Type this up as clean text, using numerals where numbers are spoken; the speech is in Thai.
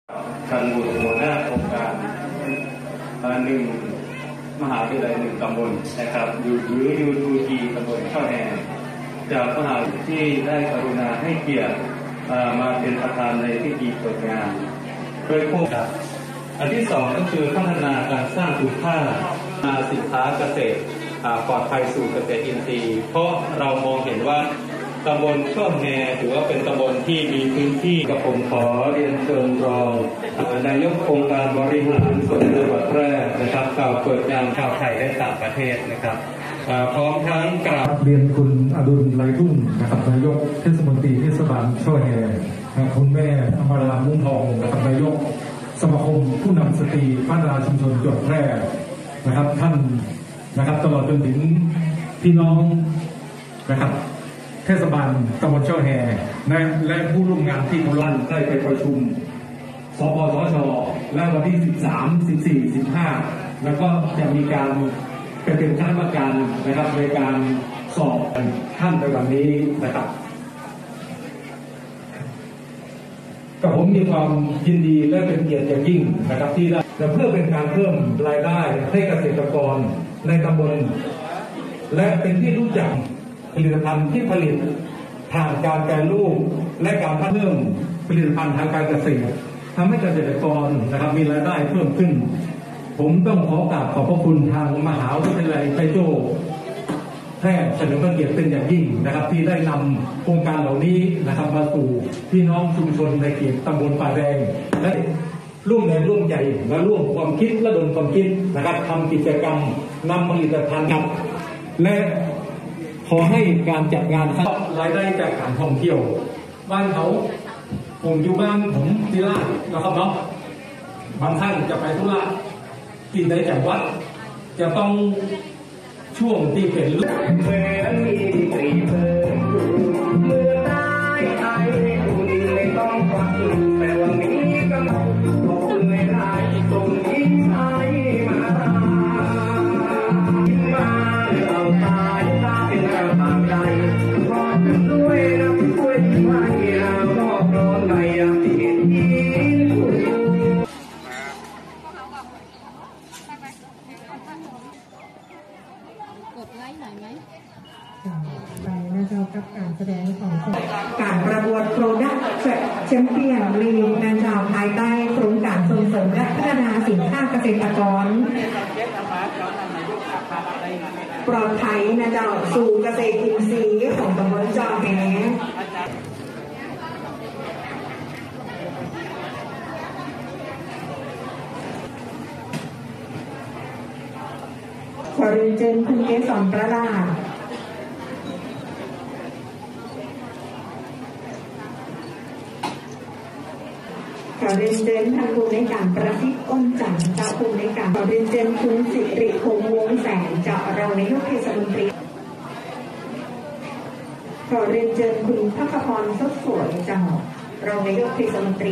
ท่านบุตรหัวหน้าโครงการหนึ่งมหาวิทยาลัยหนึ่งตำบลนะครับหรือU2Gตำบลช่อแฮจากมหาวิทยาลัยที่ได้กรุณาให้เกียรติมาเป็นประธานในพิธีเปิดงานโดยโครงการอันที่สองก็คือพัฒนาการสร้างคุณค่าสินค้าเกษตรปลอดภัยสู่เกษตรอินทรีย์เพราะเรามองเห็นว่าตำบลช่อแฮถือว่าเป็นตำบลที่มีพื้นที่กับผมขอเรียนเชิญรองนายกองค์การบริหารส่วนจังหวัดแพร่นะครับกล่าวเปิดงานชาวไทยและต่างประเทศนะครับพร้อมทั้งกล่าวเรียนคุณอดุลไลทุ่งนะครับนายกเทศมนตรีเทศบาลช่อแฮคุณแม่อมรามุ่งทองนะครับนายกสมาคมผู้นำสตรีพัฒนาชุมชนจังหวัดแพร่นะครับท่านนะครับตลอดจนถึงพี่น้องนะครับเทศบาลตำบลช่อแฮและผู้ร่วมงานที่โคราชได้ไปประชุมสปสช.และวันที่13 14 15แล้วก็จะมีการเป็นคณะกรรมการนะครับในการสอบท่านในวันนี้นะครับกับผมมีความยินดีและเป็นเกียรติอย่างยิ่งนะครับที่ได้เพื่อเป็นการเพิ่มรายได้ให้เกษตรกรในตำบลและเป็นที่รู้จักผลิตภัณฑ์ที่ผลิตผ่านการแปรรูปและการเพิ่มผลิตภัณฑ์ทางการเกษตรทำให้เกษตรกรนะครับมีรายได้เพิ่มขึ้นผมต้องขอกราบขอบพระคุณทางมหาวิทยาลัยไทโจ้แพร่เฉลิมพระเกียรติเป็นอย่างยิ่งนะครับที่ได้นำโครงการเหล่านี้นะครับมาสู่พี่น้องชุมชนในเขตตำบลป่าแดงและร่วมแรงร่วมใจและร่วมความคิดและดลความคิดนะครับทำกิจกรรมนำผลิตภัณฑ์และขอให้การจัดงานรายได้จากการท่องเที่ยวบ้านเขาผมอยู่บ้านผมที่ลาดนะครับเนาะบางท่านจะไปธุระที่ในจังหวัดจะต้องช่วงที่เป็นลูกเมื่อได้ไอ้คุณไม่ต้องกวักแต่วันนี้ก็บอกไม่ได้ตรงนี้ไอ้มาเราตายตาเป็นกำลังใจขอจำด้วยนะช่วยไม่เรารอบร้อนในยามที่เห็นกดไลค์หน่อยไหมไปนะคะกับการแสดงของการประกวดโปรดักต์แชมเปี้ยนลีกงานชาวภายใต้โครงการส่งเสริมและพัฒนาสินค้าเกษตรกรปลอดภัยนะเจ้าสู่เกษตรอินทรีย์ของตำบลจอแหขอเรียนเชิญคุณเกษรประหลาดขอเรียนเชิญท่านผู้ในการประสิทธิ์อ้นจันทร์เจ้าผู้ในการขอเรียนเชิญคุณสิริพงษ์วงแสนเจ้าเรานายกเทศมนตรีขอเรียนเชิญคุณพักพรสดสวยเจ้าเรานายกเทศมนตรี